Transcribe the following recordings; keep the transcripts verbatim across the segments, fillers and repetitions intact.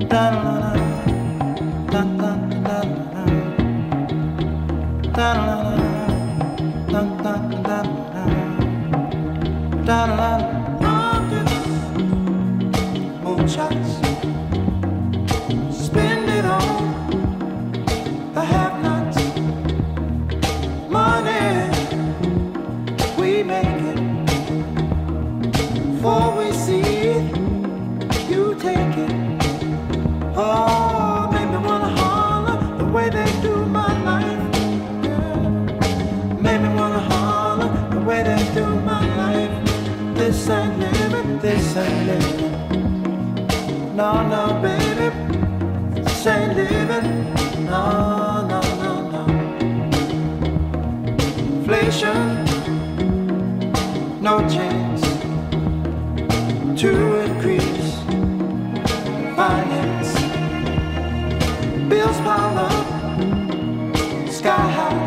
Moonshots, spend it on the have-nots. Money, we make it. Before we see it, you take it. Oh, make me wanna holler the way they do my life. Yeah. Make me wanna holler the way they do my life. This ain't living, this ain't living. No, no, baby, this ain't living. No, no, no, no. Inflation, no chance to increase finance. Bills pile up, sky high.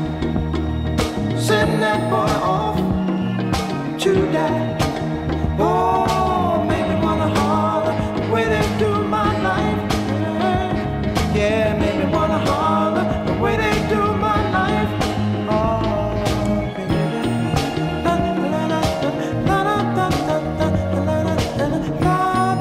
Send that boy off to die. Oh, make me wanna holler the way they do my life. Yeah, make me wanna holler the way they do my life. Oh, baby. La, la, la, la, la, la, la, la, la, la, la, la.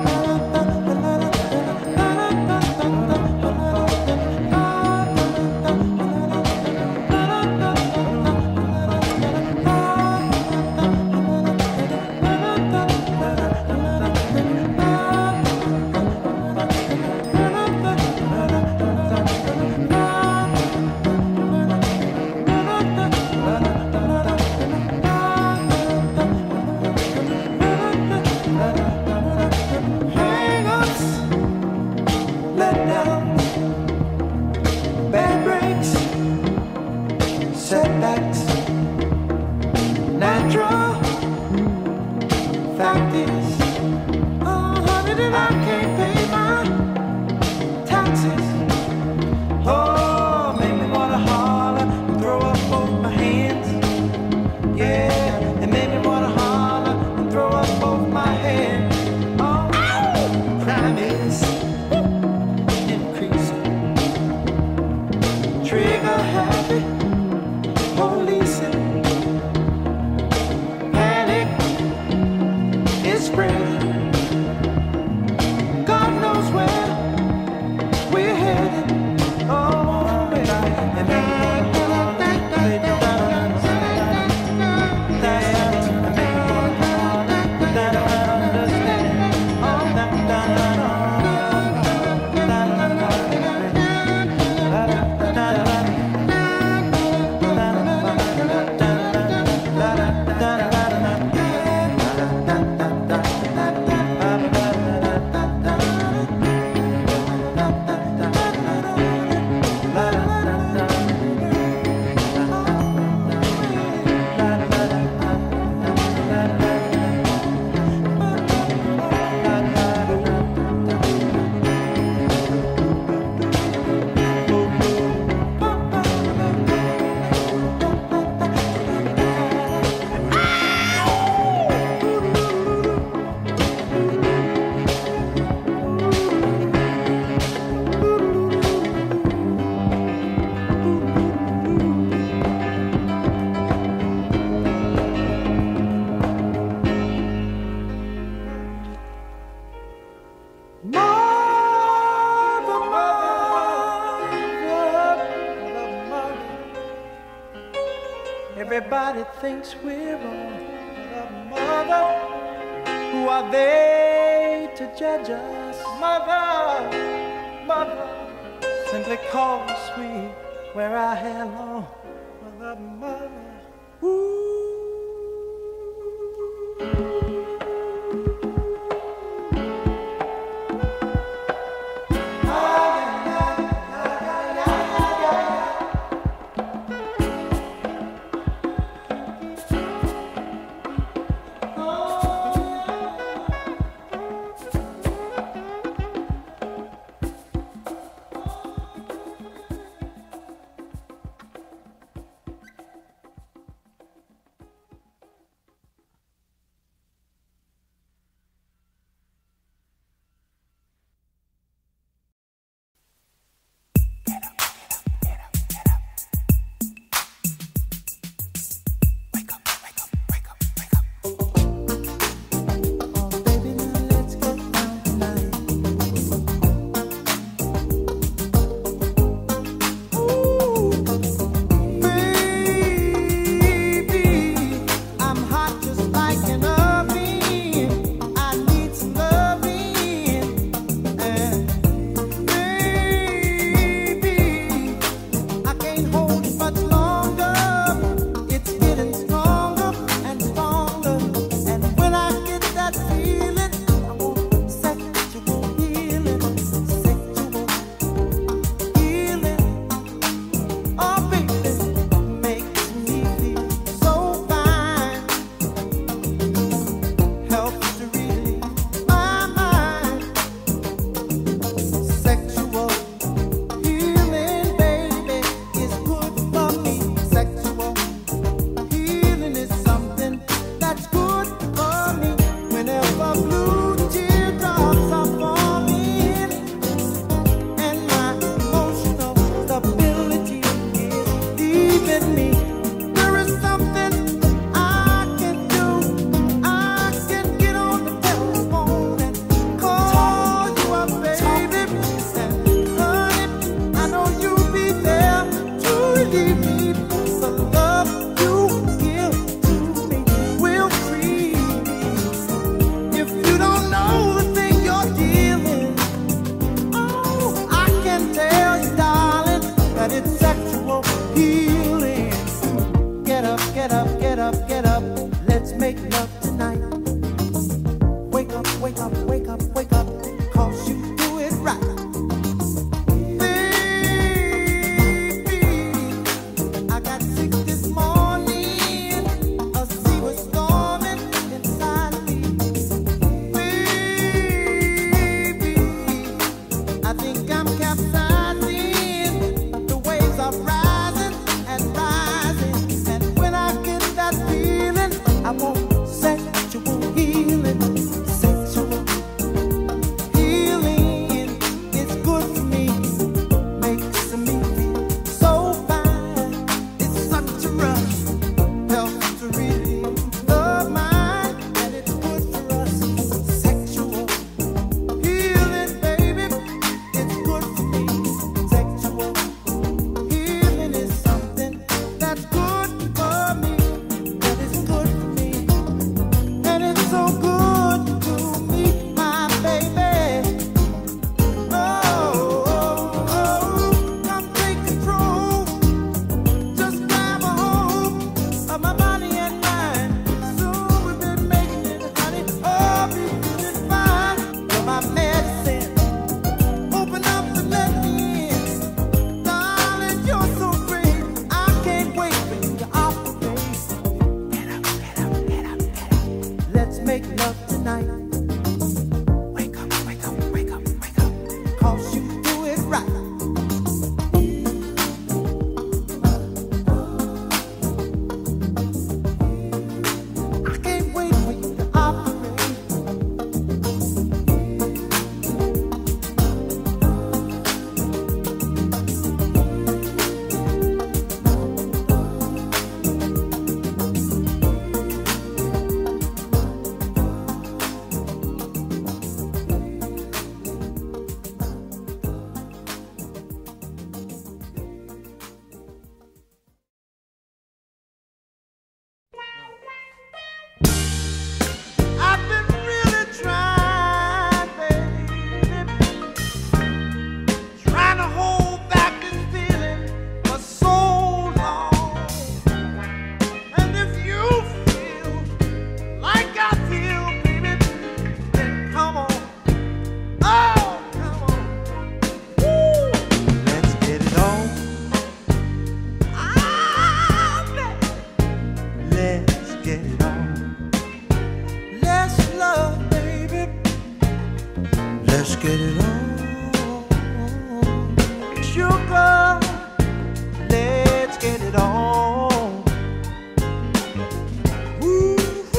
Setbacks, natural. Fact is, oh honey, that I can't pay my taxes. Oh, make me wanna holler and throw up both my hands. Yeah, it made me wanna holler and throw up both my hands. Oh, crime is increasing. Trigger happy. Policing, panic is spreading. God knows where we're headed. Oh, and I and everybody thinks we're wrong. Mother, who are they to judge us? Mother, mother, simply cause we wear our hair long. Mother, mother, ooh. Let's get it on. Sugar, let's get it on. Ooh,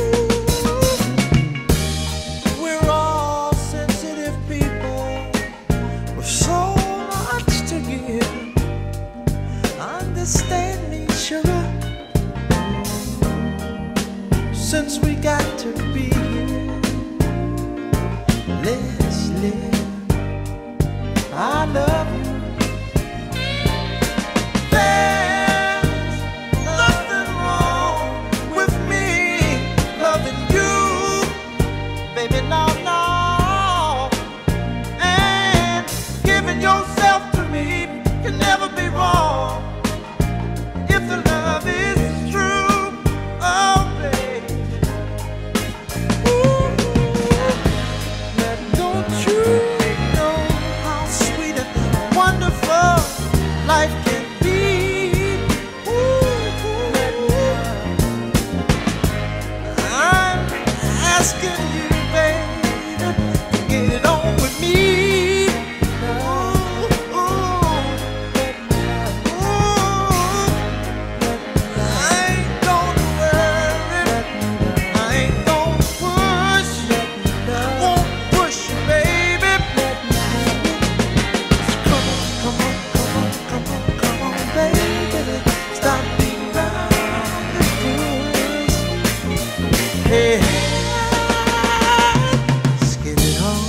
we're all sensitive people with so much to give. Understand me, sugar, since we got to be here. Let's live. I love you. There's nothing wrong with me loving you, baby, no, no. And giving yourself to me can never be wrong if the love is true. Oh, baby. Ooh, now don't you know how sweet and wonderful life can be? Ooh, I'm asking you, baby, to get it on with me. Ooh, ooh, ooh. I ain't gonna worry, I ain't gonna push, I won't push you, baby. Come on, come on, come on, come on, come on, baby. Stop being around the bush. Hey, let's get it on.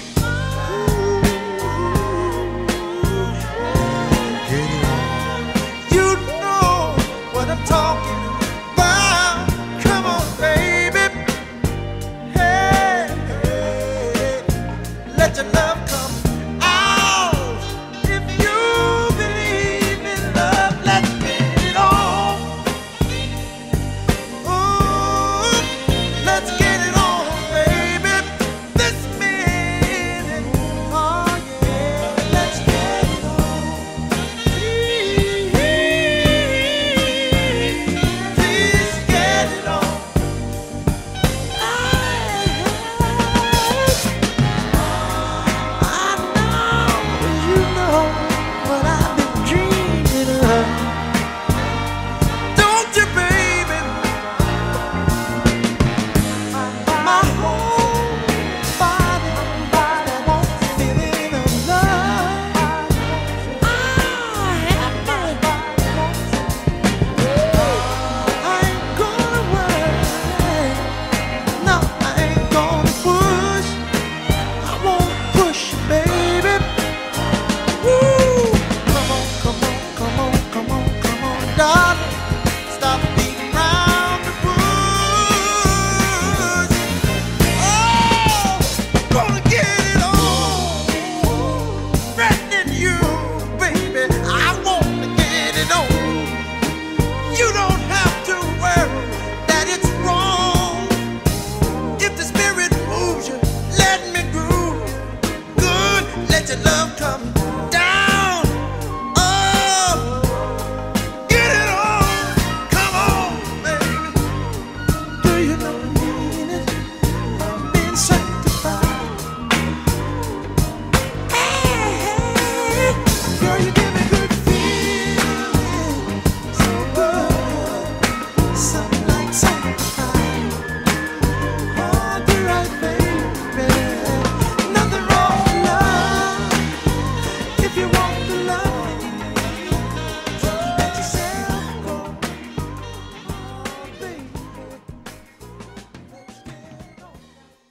Get it on. You know what I'm talking about. Come on, baby. Hey, hey, let your love come out. If you believe in love, let's get it on. Ooh, let's get it on, baby. This minute, oh yeah, let's get it on. Please, please get it on. I know you know what I've been dreaming of. Don't you, baby? My whole body wants a feeling of love. I have my I ain't gonna worry. No, I ain't gonna push. I won't push you, baby. Woo! Come on, come on, come on, come on, come on, darling. Stop beating around the bush. Oh, gonna get it on. Threatening you, baby. I wanna get it on. You don't have to worry that it's wrong. If the spirit moves you, let me groove. Good, let your love come down. Oh, get it on. Come on, baby. Do you know the meaning of being sanctified? Hey, hey, girl, you give me good feeling. So good, something like sanctified. Oh, do right, baby. Nothing wrong with love. If you want the love, let yourself go. Oh, baby. Let's get it on.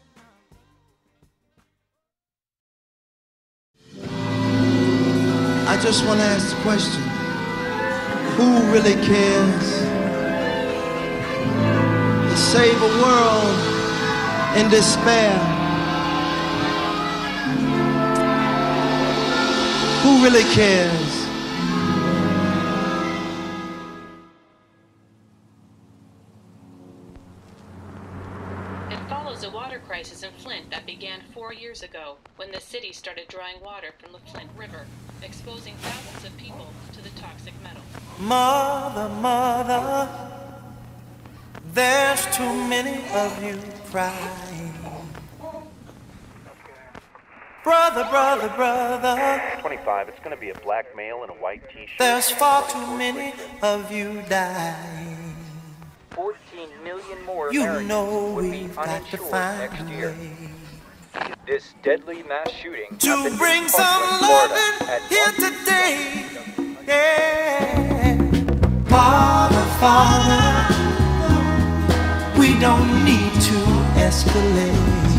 I just want to ask the question, who really cares to save a world in despair? Who really cares? It follows a water crisis in Flint that began four years ago when the city started drawing water from the Flint River, exposing thousands of people to the toxic metal. Mother, mother, there's too many of you crying. Brother, brother, brother. twenty-five, it's going to be a black male in a white t-shirt. There's far too many of you dying. fourteen million more You Americans know would be we've got to uninsured find next a year. way This deadly mass shooting to happened bring in some Parkland, Florida, loving at here one- today. Yeah. Father, Father, we don't need to escalate.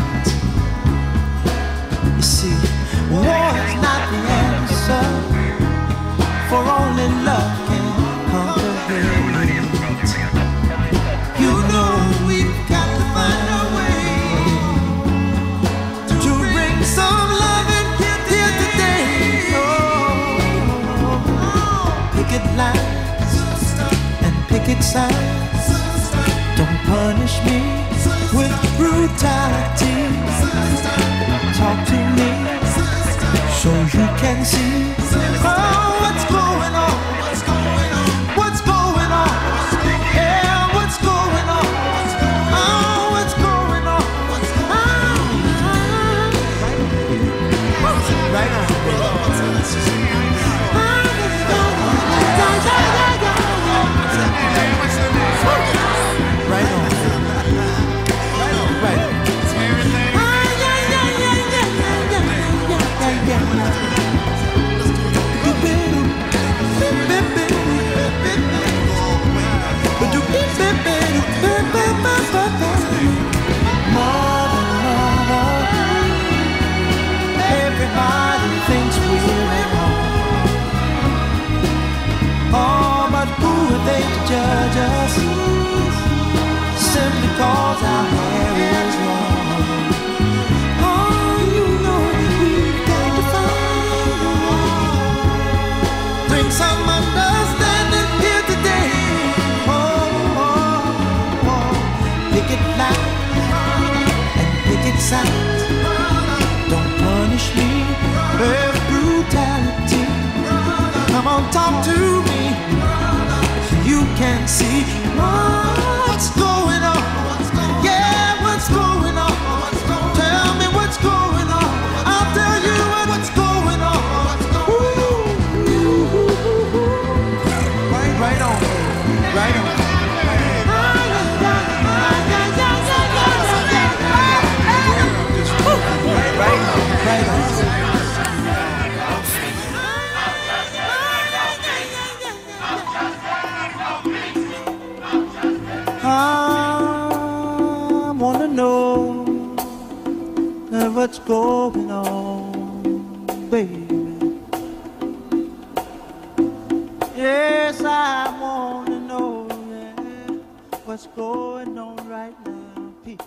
You see, war is not the answer, for only love can conquer hate. You know we've got to find a way to bring some love in here today. Oh, picket lines and picket signs. Don't punish me with brutality. Talk to me so you can see oh, what's going on. What's going on? Yeah, what's going on? Oh, what's going on? Ah, right on. Right on. Right on. Everybody thinks we're wrong. Oh, but who are they to judge us? Simply cause our hair is long. Oh, you know we've got to find a way. Bring some understanding here today. Oh, oh, oh. Picket lines and picket signs. Don't punish me with brutality. Come on, talk to me so you can see what's going on. Yeah, what's going on? Tell me what's going on. I'll tell you what's going on. Ooh, right, right on, right on. Right on. I wanna know uh, what's going on, baby. Yes, I wanna know yeah, what's going on right now, people.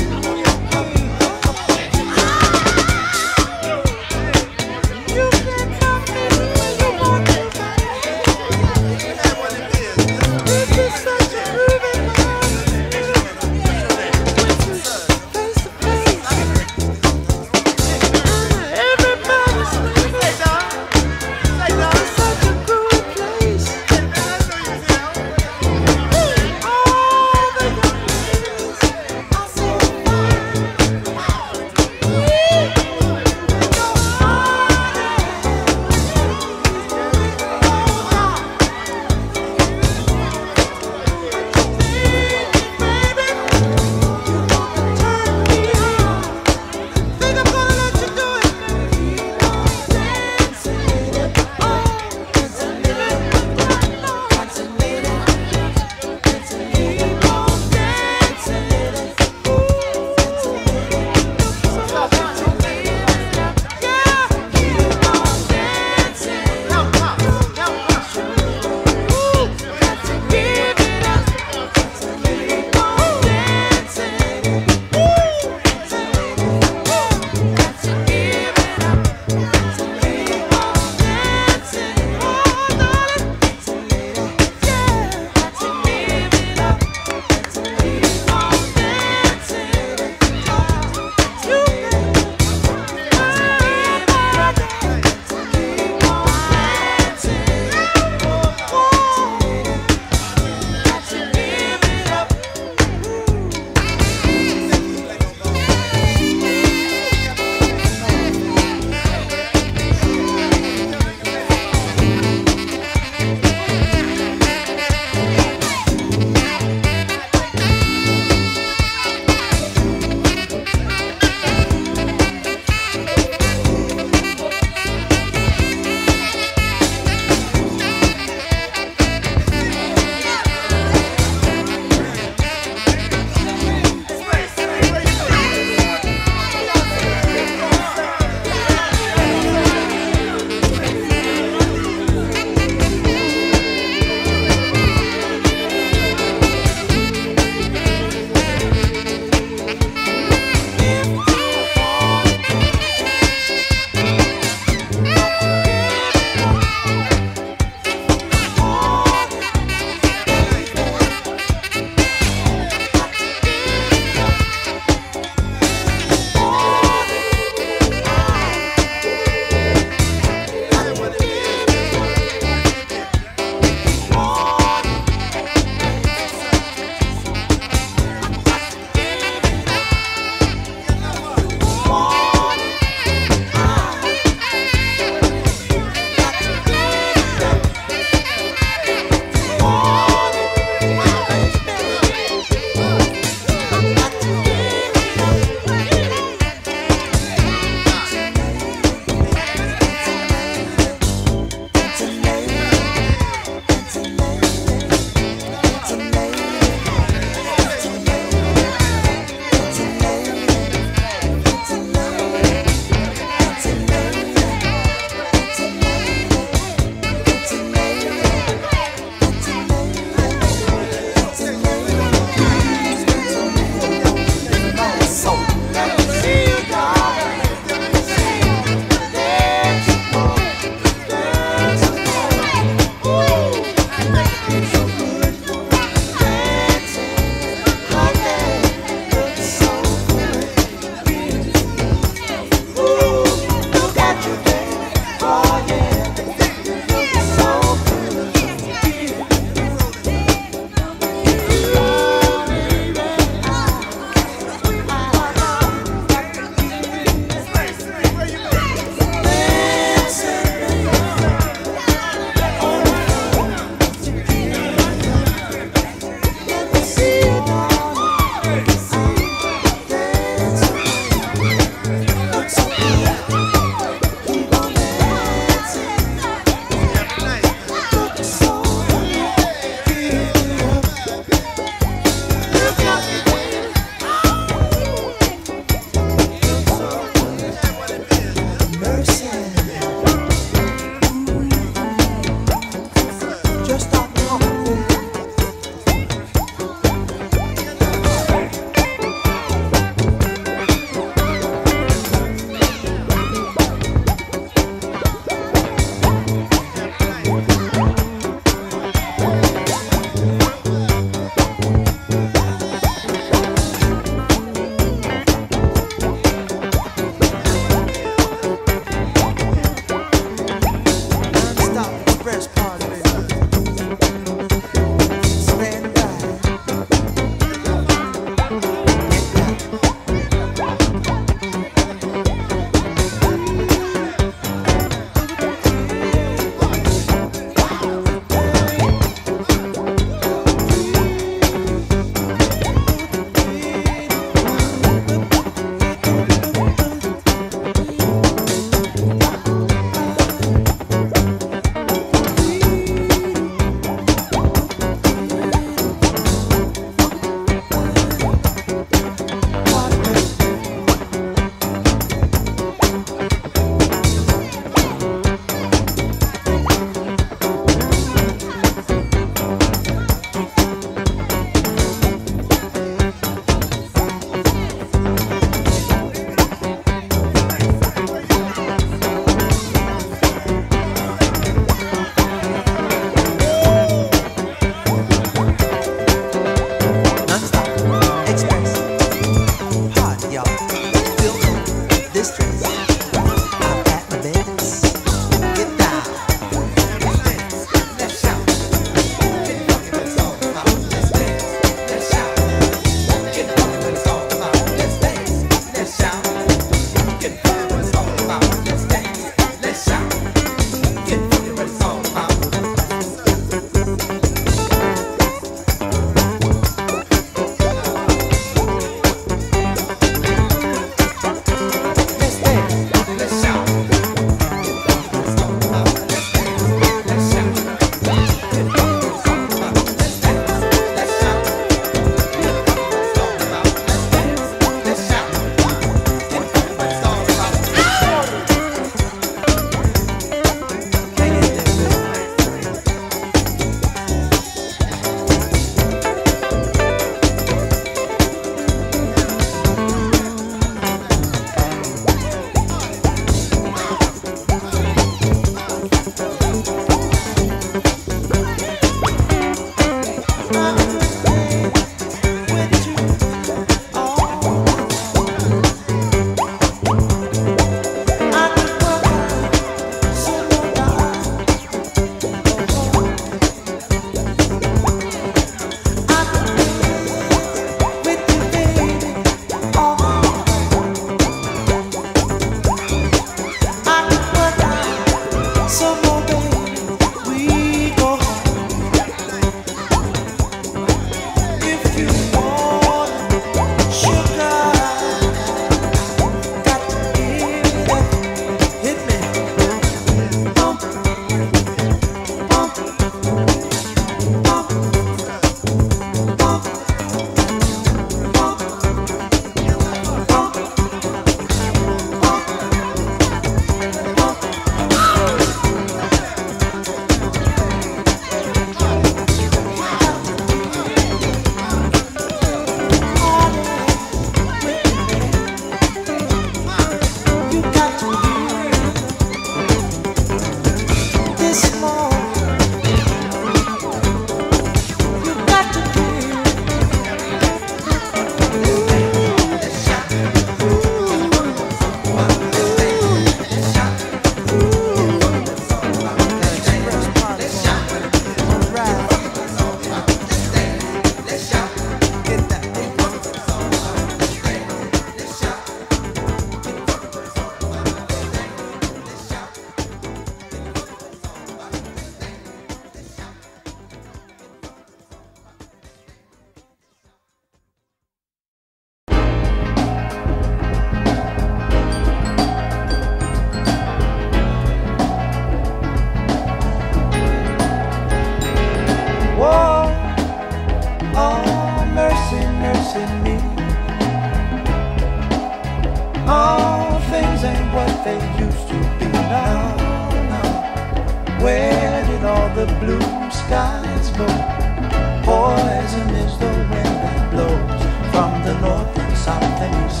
the blue skies go. Poison is the wind that blows from the north and south and east.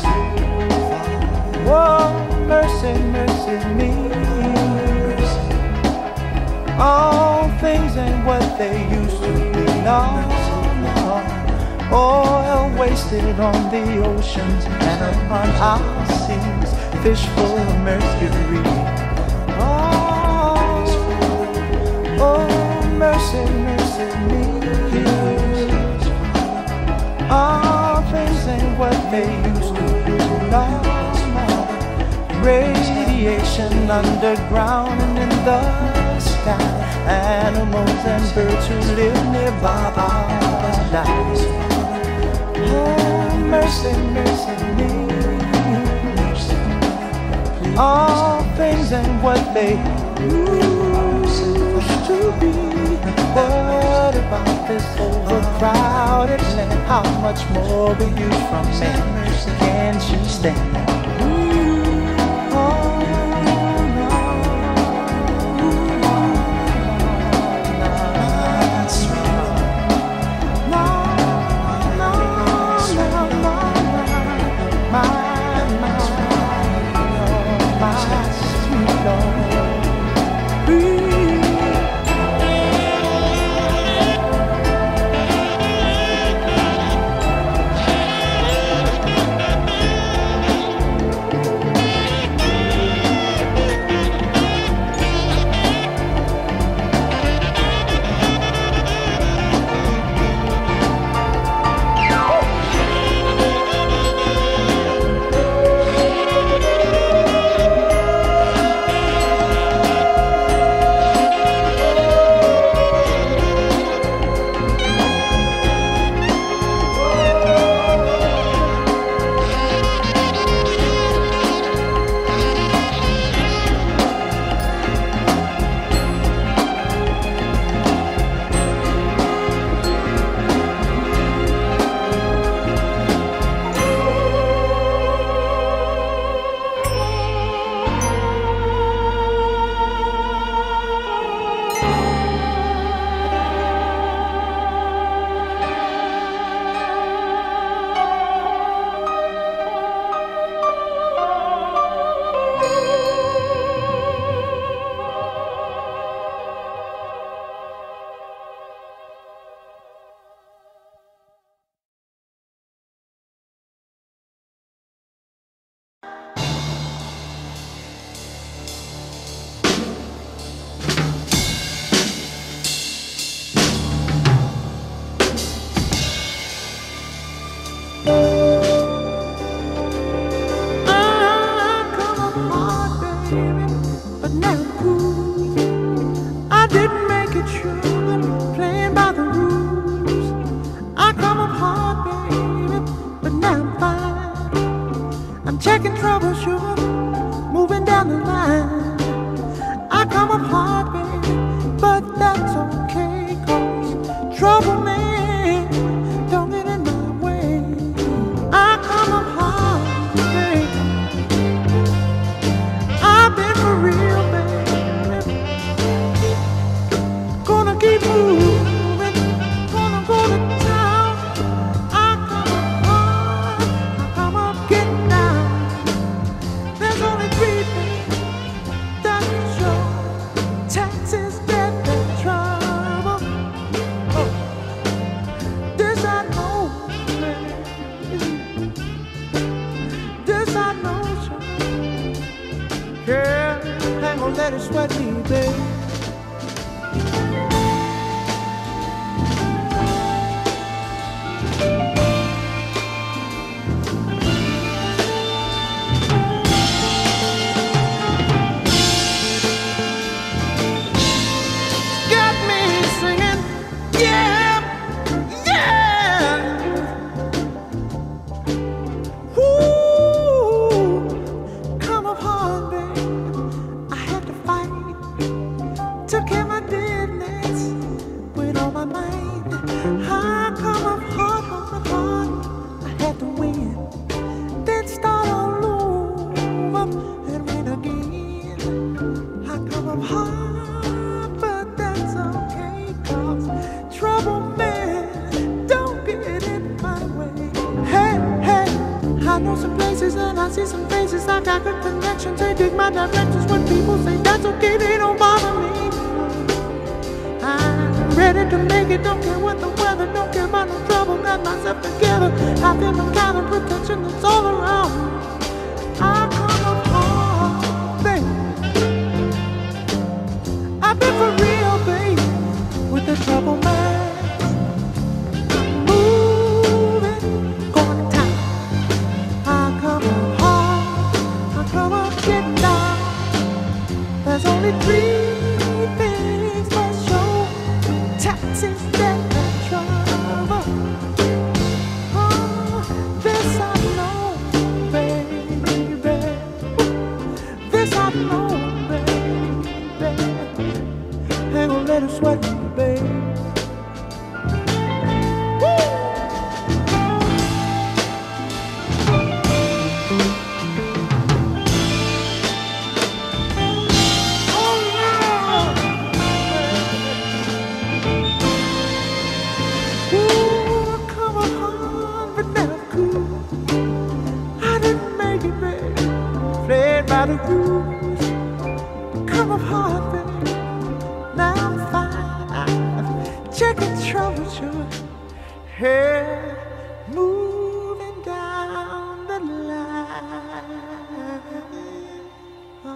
Whoa, mercy, mercy me. All things ain't what they used to be. No, no. Oil wasted on the oceans and upon our seas, fish full of mercury. Oh, oh, mercy, mercy me. All things ain't what they used to be. No, no. Radiation underground and in the sky. Animals and birds who live nearby are dying. Oh, mercy, mercy me. All things ain't what they used to be. What about this overcrowded land? How much more will you from man? Can't you stand? Oh, no. No, no, no, no, my, my, my sweet Lord. see some faces, I got good connections. They dig my directions. When people say that's okay, they don't bother me. I'm ready to make it, don't care what the weather, don't care about no trouble. Got myself together. I feel the kind of protection that's all around me. I come up hard, baby. I've been for real, baby, with the trouble man. There's only three things for sure: taxes, debt, and trouble. Oh, this I know, baby. This I know, baby. Ain't gonna let it sweat me, baby. By the rules, come up hard, baby. Now I'm fine. I'm checking troubleshoot. Hey, moving down the line. Oh.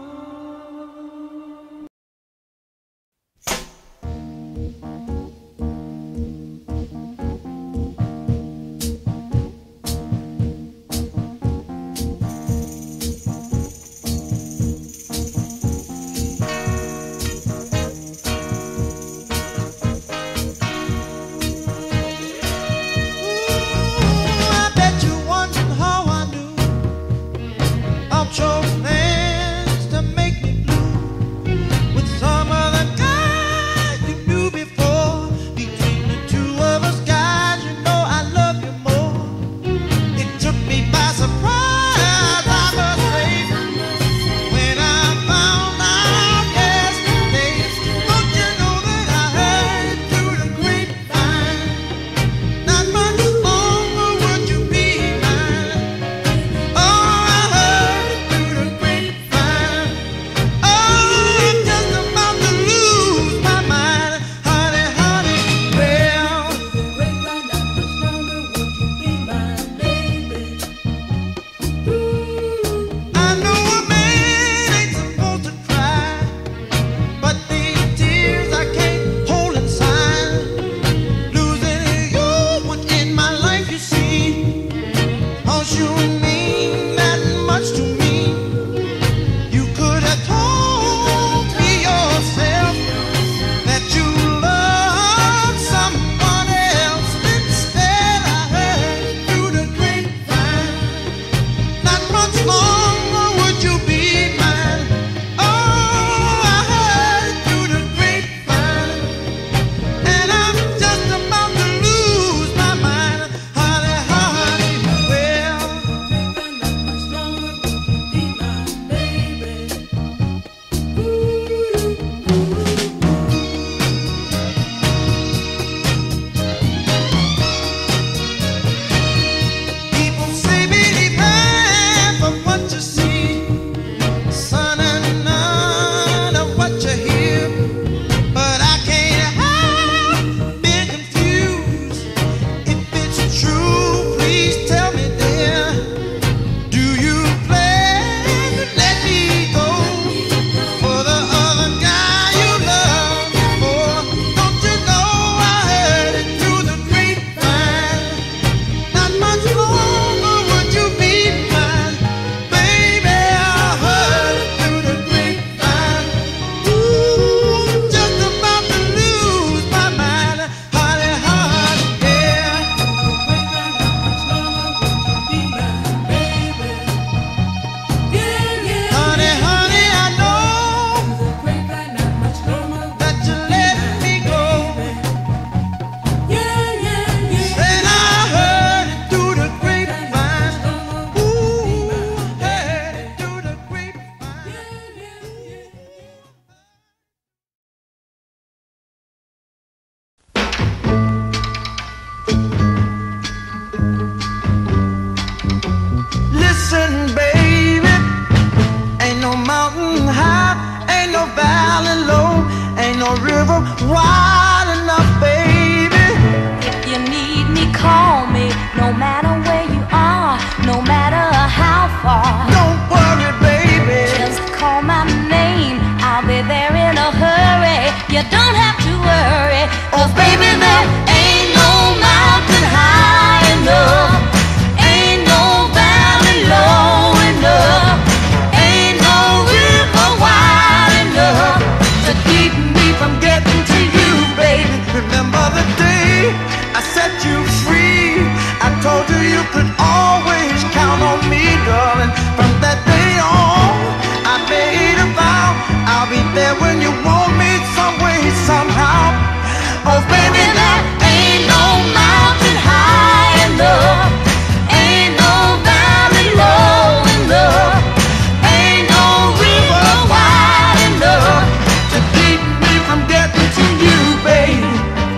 a river wide enough, baby. If you need me, call me. No matter where you are, no matter how far. Don't worry, baby. Just call my name, I'll be there in a hurry. You don't have to worry, 'cause baby, there ain't no mountain high enough, ain't no valley low enough, ain't no river wide enough to keep me from getting to you, baby. Remember the day I set you free? I told you you could always count on me, darling. From that day on, I made a vow I'll be there when you want me, some way, somehow. Oh baby, there ain't no mountain high enough, ain't no valley low enough, ain't no river wide enough To keep me from getting to you, baby.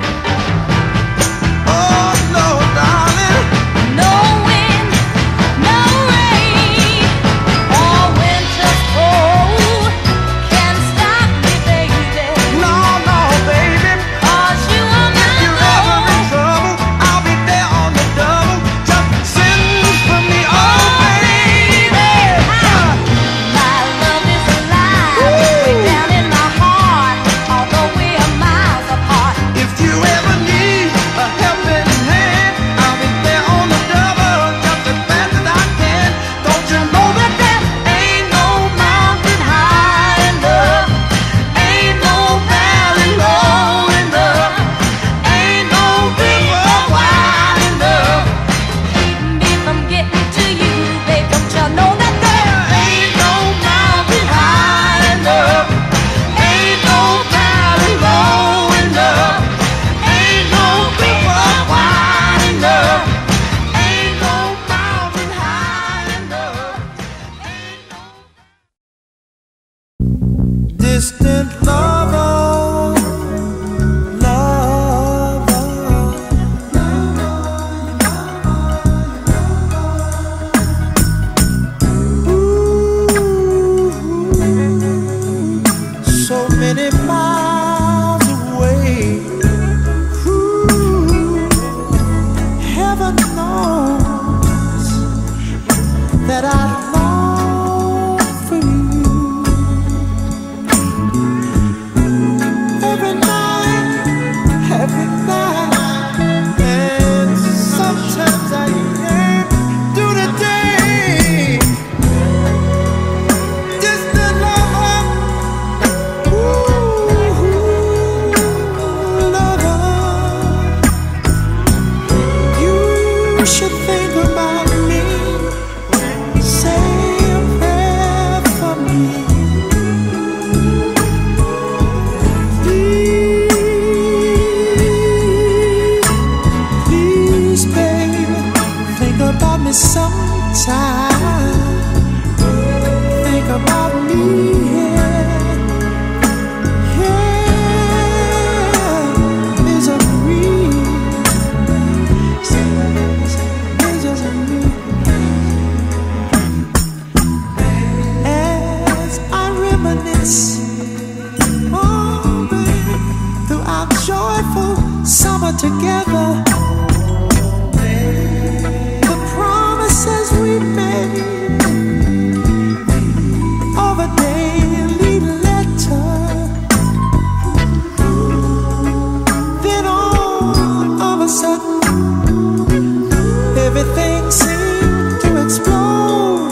Oh no, darling. no wind, no rain, or winter's cold can stop me, baby. No, no, baby. 'Cause you are my If you're ever in love. trouble, I'll be there on the double. Just send for me, oh baby. My love is alive, way down in my heart, although we are miles apart. If you ever need a helping hand, I'll be there on the double, just as fast as I can. Don't you know that there ain't no mountain high enough, ain't no valley low enough, ain't no river wide enough. Keep me from getting to you, babe. Don't you know that there Ain't no mountain high enough, ain't no valley low enough, ain't no river wide enough, ain't no mountain high enough, ain't no distant lover, lover. So many miles away. Ooh, heaven knows that I long for you. Every night, every night, and sometimes I yearn through the day. Distant lover. Ooh, lover, you should think about me. Say a prayer for me. Please, please, baby, think about me sometime. Think about me, yeah. Yeah, misery, misery. As I reminisce, oh baby, through our joyful summer together, the promises we made of a daily letter. Then all of a sudden, everything seemed to explode.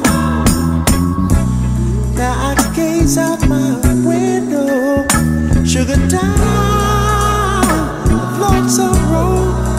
Now I gaze out my window, sugar down, lonesome road.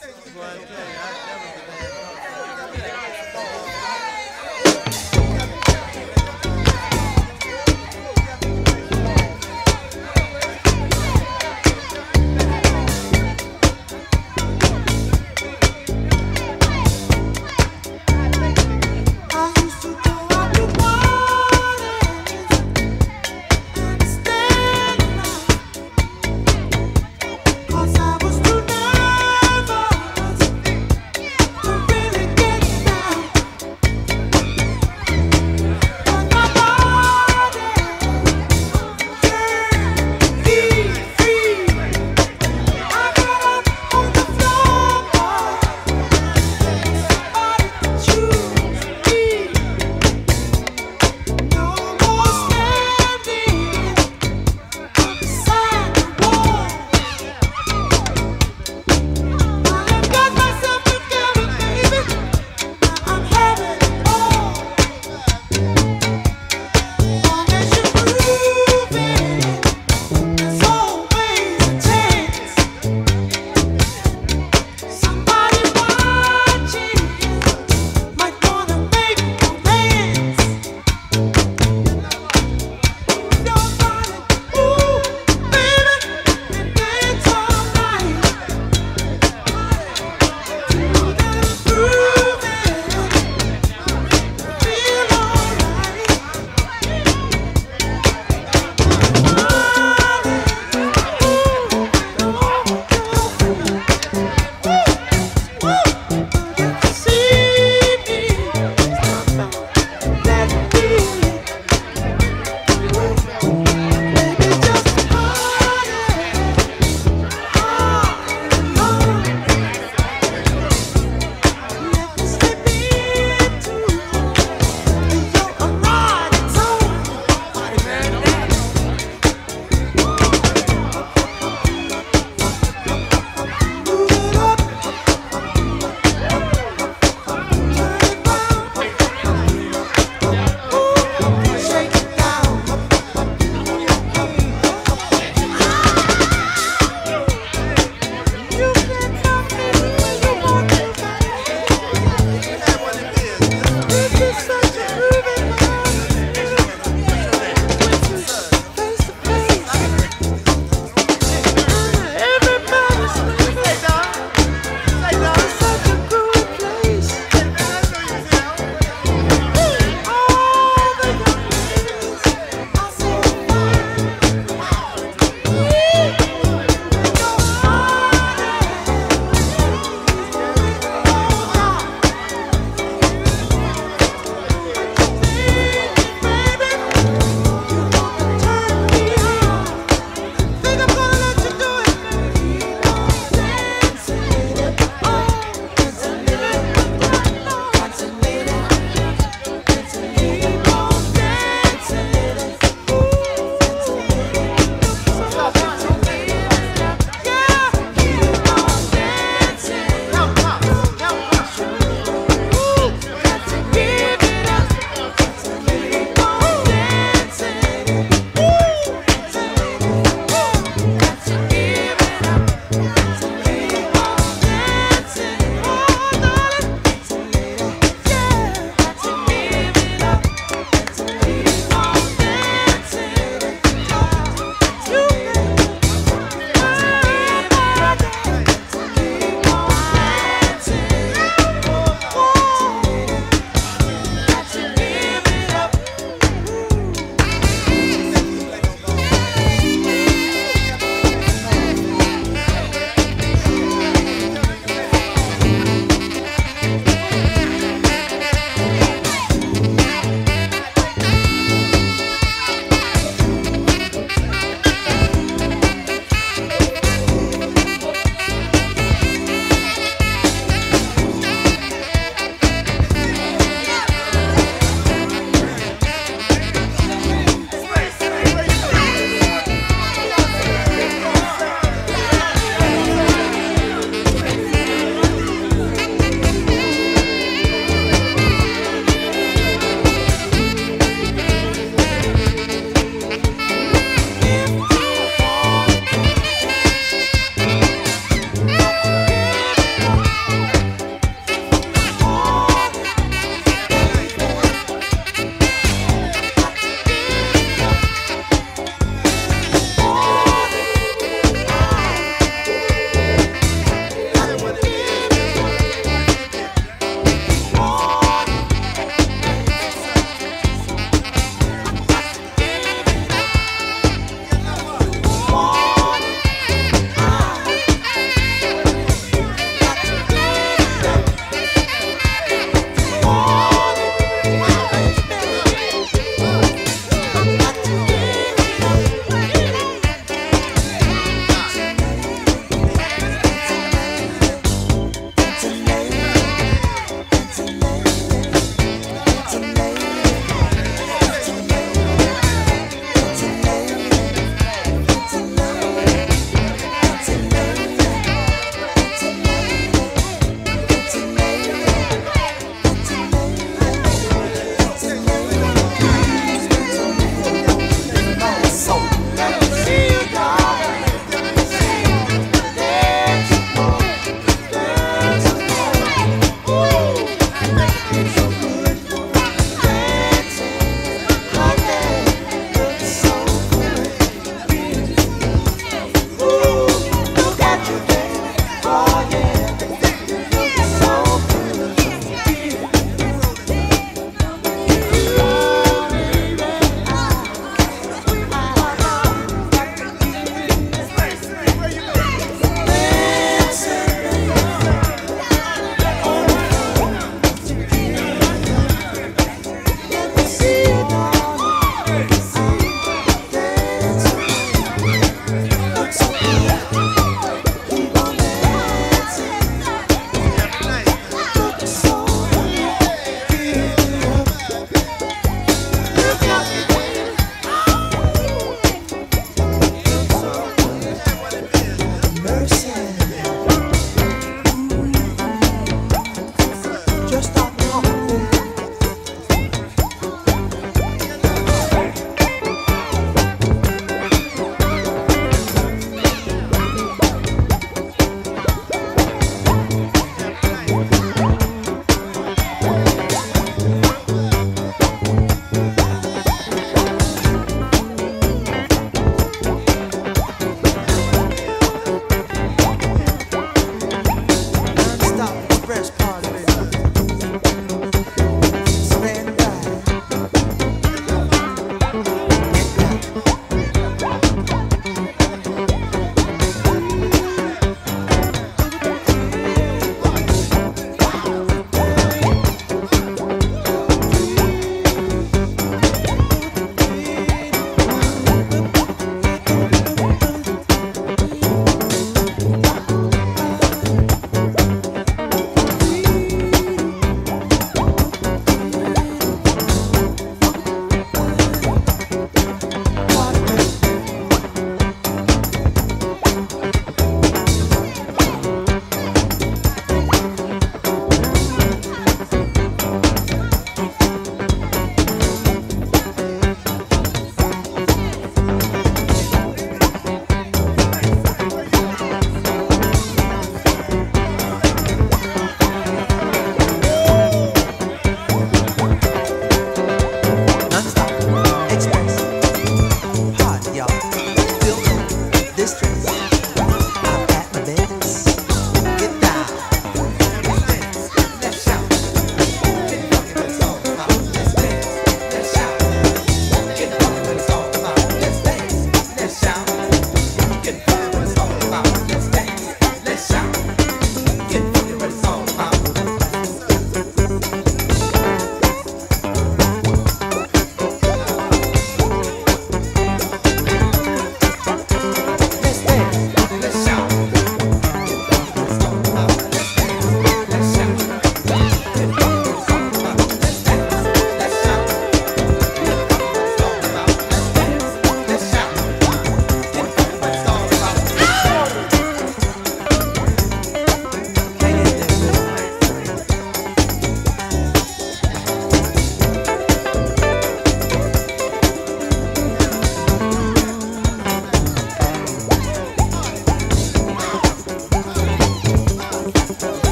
Boy, I tell you, I